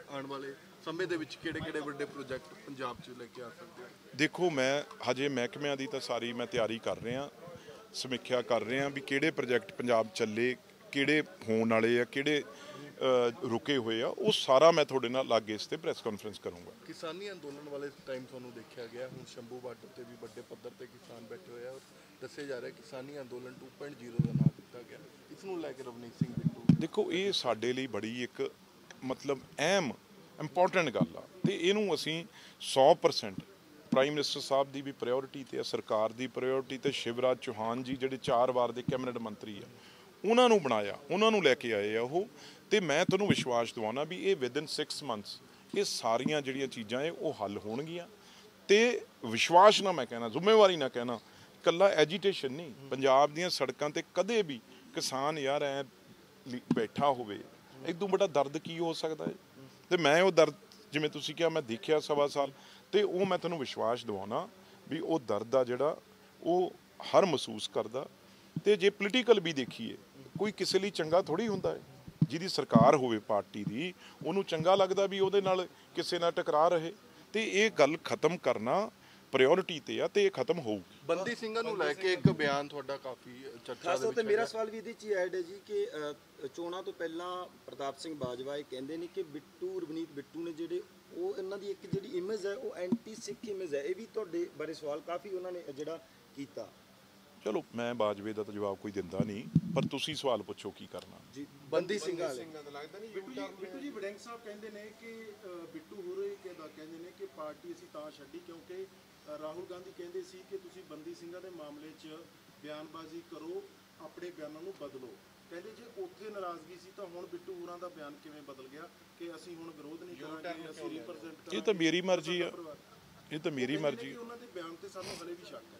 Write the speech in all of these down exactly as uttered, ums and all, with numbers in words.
ਆਉਣ ਵਾਲੇ ਸਮੇਂ ਦੇ ਵਿੱਚ ਕਿਹੜੇ ਕਿਹੜੇ ਵੱਡੇ ਪ੍ਰੋਜੈਕਟ ਪੰਜਾਬ 'ਚ ਲੈ ਕੇ ਆ ਸਕਦੇ ਹੋ? ਦੇਖੋ, ਮੈਂ ਹਜੇ ਮਹਿਕਮਿਆਂ ਦੀ ਤਾਂ ਸਾਰੀ ਮੈਂ ਤਿਆਰੀ ਕਰ ਰਿਹਾ, ਸਮੀਖਿਆ ਕਰ ਰਿਹਾ ਵੀ ਕਿਹੜੇ ਪ੍ਰੋਜੈਕਟ ਪੰਜਾਬ ਚੱਲੇ, ਕਿਹੜੇ ਹੋਣ ਵਾਲੇ ਆ, ਕਿਹੜੇ ਰੁਕੇ ਹੋਏ ਆ, ਉਹ ਸਾਰਾ ਮੈਂ ਤੁਹਾਡੇ ਨਾਲ ਲਾਗੇ ਇਸ ਤੇ ਪ੍ਰੈਸ ਕਾਨਫਰੰਸ ਕਰੂੰਗਾ। ਕਿਸਾਨੀ ਅੰਦੋਲਨ ਵਾਲੇ ਟਾਈਮ ਤੁਹਾਨੂੰ ਦੇਖਿਆ ਗਿਆ, ਹੁਣ ਸ਼ੰਭੂ ਬਾਰਡਰ ਤੇ ਵੀ ਵੱਡੇ ਪੱਧਰ ਤੇ ਕਿਸਾਨ ਬੈਠੇ ਹੋਏ ਆ ਔਰ ਦੱਸਿਆ ਜਾ ਰਿਹਾ ਕਿਸਾਨੀ ਅੰਦੋਲਨ ਟੂ ਪੁਆਇੰਟ ਜ਼ੀਰੋ ਦਾ ਨਾਮ ਦਿੱਤਾ ਗਿਆ, ਇਸ ਨੂੰ ਲੈ ਕੇ ਰਵਨੀਤ ਸਿੰਘ ਬਿੱਟੂ। ਦੇਖੋ, ਇਹ ਸਾਡੇ ਲਈ ਬੜੀ ਇੱਕ ਮਤਲਬ ਅਹਿਮ ਇੰਪੋਰਟੈਂਟ ਗੱਲ ਆ ਤੇ ਇਹਨੂੰ ਅਸੀਂ ਸੌ ਪਰਸੈਂਟ ਪ੍ਰਾਈਮ ਮਿਨਿਸਟਰ ਸਾਹਿਬ ਦੀ ਵੀ ਪ੍ਰਾਇਓਰਿਟੀ ਤੇ ਆ, ਸਰਕਾਰ ਦੀ ਪ੍ਰਾਇਓਰਿਟੀ ਤੇ ਸ਼ਿਵਰਾਜ ਚੌਹਾਨ ਜੀ ਜਿਹੜੇ ਚਾਰ ਵਾਰ ਦੇ ਕੈਬਨਿਟ ਮੰਤਰੀ ਆ, ਉਹਨਾਂ ਨੂੰ ਬਣਾਇਆ, ਉਹਨਾਂ ਨੂੰ ਲੈ ਕੇ ਆਏ ਆ ਉਹ। ਤੇ ਮੈਂ ਤੁਹਾਨੂੰ ਵਿਸ਼ਵਾਸ ਦਿਵਾਉਣਾ ਵੀ ਇਹ ਵਿਦਨ ਸਿਕਸ ਮੰਥਸ ਇਹ ਸਾਰੀਆਂ ਜਿਹੜੀਆਂ ਚੀਜ਼ਾਂ ਹੈ ਉਹ ਹੱਲ ਹੋਣਗੀਆਂ। ਤੇ ਵਿਸ਼ਵਾਸ ਨਾਲ ਮੈਂ ਕਹਿਣਾ, ਜ਼ਿੰਮੇਵਾਰੀ ਨਾਲ ਕਹਿਣਾ, ਇਕੱਲਾ ਐਜੀਟੇਸ਼ਨ ਨਹੀਂ, ਪੰਜਾਬ ਦੀਆਂ ਸੜਕਾਂ ਤੇ ਕਦੇ ਵੀ ਕਿਸਾਨ ਯਾਰ ਐ ਬੈਠਾ ਹੋਵੇ, ਇਦੋਂ ਬੜਾ ਦਰਦ ਕੀ ਹੋ ਸਕਦਾ ਹੈ। ਤੇ ਮੈਂ ਉਹ ਦਰਦ, ਜਿਵੇਂ ਤੁਸੀਂ ਕਿਹਾ, ਮੈਂ ਦੇਖਿਆ ਸਵਾ ਸਾਲ, ਤੇ ਉਹ ਮੈਂ ਤੁਹਾਨੂੰ ਵਿਸ਼ਵਾਸ ਦਿਵਾਉਣਾ ਵੀ ਉਹ ਦਰਦ ਆ ਜਿਹੜਾ ਉਹ ਹਰ ਮਹਿਸੂਸ ਕਰਦਾ। ਤੇ ਜੇ ਪੋਲੀਟੀਕਲ ਵੀ ਦੇਖੀਏ, ਕੋਈ ਕਿਸੇ ਲਈ ਚੰਗਾ ਥੋੜ੍ਹੀ ਹੁੰਦਾ ਹੈ, ਜਿਹਦੀ ਸਰਕਾਰ ਹੋਵੇ ਪਾਰਟੀ ਦੀ, ਉਹਨੂੰ ਚੰਗਾ ਲੱਗਦਾ ਵੀ ਉਹਦੇ ਨਾਲ ਕਿਸੇ ਨਾਲ ਟਕਰਾ ਰਹੇ। ਤੇ ਇਹ ਗੱਲ ਖਤਮ ਕਰਨਾ ਪ੍ਰਾਇਓਰਿਟੀ ਤੇ ਆ ਤੇ ਇਹ ਖਤਮ ਹੋਊਗੀ। ਬੰਦੀ ਸਿੰਘਾਂ ਨੂੰ ਲੈ ਕੇ ਇੱਕ ਬਿਆਨ ਤੁਹਾਡਾ ਕਾਫੀ ਚਰਚਾ ਦੇ ਵਿੱਚ ਹੈ। ਮੇਰਾ ਸਵਾਲ ਵੀ ਇਹਦੇ 'ਚ ਹੀ ਐਡ ਹੈ ਜੀ ਕਿ ਚੋਣਾਂ ਤੋਂ ਪਹਿਲਾਂ ਪ੍ਰਤਾਪ ਸਿੰਘ ਬਾਜਵਾ ਇਹ ਕਹਿੰਦੇ ਨੇ ਕਿ ਬਿੱਟੂ ਰਵਨੀਤ ਬਿੱਟੂ ਨੇ ਜਿਹੜੇ ਉਹ ਇਹਨਾਂ ਦੀ ਇੱਕ ਜਿਹੜੀ ਇਮੇਜ ਹੈ ਉਹ ਐਂਟੀ ਸਿੱਖ ਇਮੇਜ ਹੈ। ਇਹ ਵੀ ਤੁਹਾਡੇ ਬਾਰੇ ਸਵਾਲ ਕਾਫੀ ਉਹਨਾਂ ਨੇ ਜਿਹੜਾ ਕੀਤਾ। ਚਲੋ, ਮੈਂ ਬਾਜਵੇ ਦਾ ਤਾਂ ਜਵਾਬ ਕੋਈ ਦਿੰਦਾ ਨਹੀਂ, ਪਰ ਤੁਸੀਂ ਸਵਾਲ ਪੁੱਛੋ ਕੀ ਕਰਨਾ ਜੀ। ਬੰਦੀ ਸਿੰਘਾਂ ਦਾ ਲੱਗਦਾ ਨਹੀਂ ਬਿੱਟੂ ਜੀ ਵੜਿੰਗ ਸਾਹਿਬ ਕਹਿੰਦੇ ਨੇ ਕਿ ਬਿੱਟੂ ਹੋਰੇ ਕਹਿੰਦੇ ਨੇ ਕਿ ਪਾਰਟੀ ਅਸੀਂ ਤਾਂ ਛੱਡੀ ਕਿਉਂਕਿ ਰਾਹੁਲ ਗਾਂਧੀ ਕਹਿੰਦੇ ਸੀ ਕਿ ਤੁਸੀਂ ਬੰਦੀ ਸਿੰਘਾਂ ਦੇ ਮਾਮਲੇ 'ਚ ਬਿਆਨਬਾਜ਼ੀ ਕਰੋ, ਆਪਣੇ ਬਿਆਨਾਂ ਨੂੰ ਬਦਲੋ। ਕਹਿੰਦੇ ਜੇ ਉੱਥੇ ਨਾਰਾਜ਼ਗੀ ਸੀ ਤਾਂ ਹੁਣ ਬਿੱਟੂ ਹੋਰਾਂ ਦਾ ਬਿਆਨ ਕਿਵੇਂ ਬਦਲ ਗਿਆ ਕਿ ਅਸੀਂ ਹੁਣ ਵਿਰੋਧ ਨਹੀਂ ਕਰਾਂਗੇ, ਅਸੀਂ ਰਿਪਰੈਜ਼ੈਂਟ ਕਰਾਂਗੇ? ਇਹ ਤਾਂ ਮੇਰੀ ਮਰਜ਼ੀ ਆ, ਇਹ ਤਾਂ ਮੇਰੀ ਮਰਜ਼ੀ। ਉਹਨਾਂ ਦੇ ਬਿਆਨ ਤੇ ਸਾਨੂੰ ਹਲੇ ਵੀ ਸ਼ੱਕ ਹੈ।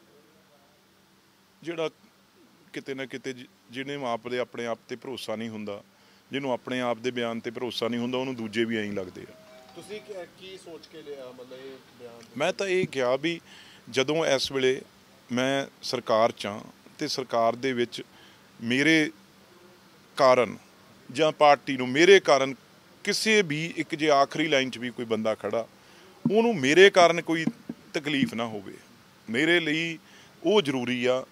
ਜਿਹੜਾ ਕਿਤੇ ਨਾ ਕਿਤੇ ਜਿਹਨੇ ਆਪ ਦੇ ਆਪਣੇ ਆਪ ਤੇ ਭਰੋਸਾ ਨਹੀਂ ਹੁੰਦਾ, ਜਿਹਨੂੰ ਆਪਣੇ ਆਪ ਦੇ ਬਿਆਨ ਤੇ ਭਰੋਸਾ ਨਹੀਂ ਹੁੰਦਾ, ਉਹਨੂੰ ਦੂਜੇ ਵੀ ਐਂ ਹੀ ਲੱਗਦੇ ਆ। ਤੁਸੀਂ ਕੀ ਸੋਚ ਕੇ ਲਿਆ ਮਤਲਬ ਇਹ ਬਿਆਨ? ਮੈਂ ਤਾਂ ਇਹ ਕਿਹਾ ਵੀ ਜਦੋਂ ਇਸ ਵੇਲੇ ਮੈਂ ਸਰਕਾਰ 'ਚ ਹਾਂ ਤੇ ਸਰਕਾਰ ਦੇ ਵਿੱਚ ਮੇਰੇ ਕਾਰਨ ਜਾਂ ਪਾਰਟੀ ਨੂੰ ਮੇਰੇ ਕਾਰਨ ਕਿਸੇ ਵੀ ਇੱਕ ਜੇ ਆਖਰੀ ਲਾਈਨ 'ਚ ਵੀ ਕੋਈ ਬੰਦਾ ਖੜਾ, ਉਹਨੂੰ ਮੇਰੇ ਕਾਰਨ ਕੋਈ ਤਕਲੀਫ ਨਾ ਹੋਵੇ। ਮੇਰੇ ਲਈ ਉਹ ਜ਼ਰੂਰੀ ਆ।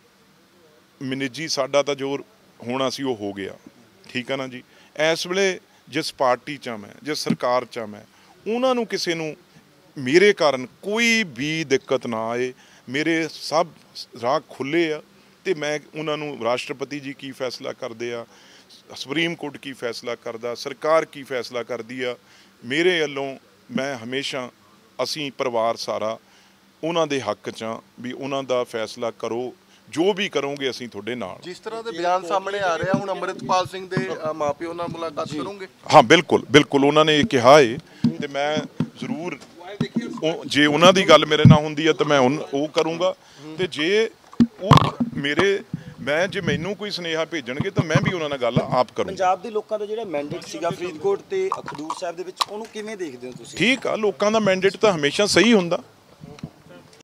ਨਿੱਜੀ ਸਾਡਾ ਤਾਂ ਜੋ ਹੋਣਾ ਸੀ ਉਹ ਹੋ ਗਿਆ, ਠੀਕ ਆ ਨਾ ਜੀ। ਇਸ ਵੇਲੇ ਜਿਸ ਪਾਰਟੀ 'ਚ ਮੈਂ, ਜਿਸ ਸਰਕਾਰ 'ਚ ਮੈਂ, ਉਹਨਾਂ ਨੂੰ ਕਿਸੇ ਨੂੰ ਮੇਰੇ ਕਾਰਨ ਕੋਈ ਵੀ ਦਿੱਕਤ ਨਾ ਆਏ। ਮੇਰੇ ਸਭ ਰਾਹ ਖੁੱਲ੍ਹੇ ਆ ਤੇ ਮੈਂ ਉਹਨਾਂ ਨੂੰ, ਰਾਸ਼ਟਰਪਤੀ ਜੀ ਕੀ ਫੈਸਲਾ ਕਰਦੇ ਆ, ਸੁਪਰੀਮ ਕੋਰਟ ਕੀ ਫੈਸਲਾ ਕਰਦਾ, ਸਰਕਾਰ ਕੀ ਫੈਸਲਾ ਕਰਦੀ ਆ, ਮੇਰੇ ਵੱਲੋਂ ਮੈਂ ਹਮੇਸ਼ਾ, ਅਸੀਂ ਪਰਿਵਾਰ ਸਾਰਾ ਉਹਨਾਂ ਦੇ ਹੱਕ 'ਚ ਆ ਵੀ ਉਹਨਾਂ ਦਾ ਫੈਸਲਾ ਕਰੋ, ਜੋ ਵੀ ਕਰੋਗੇ ਅਸੀਂ ਤੁਹਾਡੇ ਨਾਲ। ਜਿਸ ਤਰ੍ਹਾਂ ਦੇ ਬਿਆਨ ਸਾਹਮਣੇ ਆ ਰਹੇ ਆ, ਹੁਣ ਅੰਮ੍ਰਿਤਪਾਲ ਸਿੰਘ ਦੇ ਮਾਪਿਓ ਨਾਲ ਮੁਲਾਕਾਤ ਕਰੋਗੇ? ਹਾਂ, ਬਿਲਕੁਲ ਬਿਲਕੁਲ, ਉਹਨਾਂ ਨੇ ਇਹ ਕਿਹਾ ਏ ਤੇ ਮੈਂ ਜ਼ਰੂਰ, ਜੇ ਉਹਨਾਂ ਦੀ ਗੱਲ ਮੇਰੇ ਨਾਲ ਹੁੰਦੀ ਹੈ ਤਾਂ ਮੈਂ ਉਹ ਕਰੂੰਗਾ। ਤੇ ਜੇ ਉਹ ਮੇਰੇ, ਮੈਂ ਜੇ ਮੈਨੂੰ ਕੋਈ ਸੁਨੇਹਾ ਭੇਜਣਗੇ ਤਾਂ ਮੈਂ ਵੀ ਉਹਨਾਂ ਨਾਲ ਗੱਲ ਆਪ ਕਰੂੰਗਾ। ਪੰਜਾਬ ਦੇ ਲੋਕਾਂ ਦਾ ਜਿਹੜਾ ਮੈਂਡੇਟ ਸੀਗਾ ਫਰੀਦਕੋਟ ਤੇ ਖਡੂਰ ਸਾਹਿਬ ਦੇ ਵਿੱਚ, ਉਹਨੂੰ ਕਿਵੇਂ ਦੇਖਦੇ ਹੋ ਤੁਸੀਂ? ਠੀਕ ਆ, ਲੋਕਾਂ ਦਾ ਮੈਂਡੇਟ ਤਾਂ ਹਮੇਸ਼ਾ ਸਹੀ ਹੁੰਦਾ।